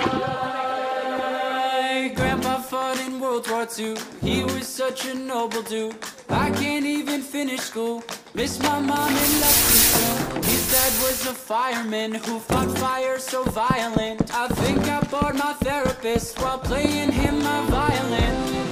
My grandpa fought in World War II. He was such a noble dude. I can't even finish school. Miss my mom and left too soon. His dad was a fireman who fought fire so violent. I think I bored my therapist while playing him my violin.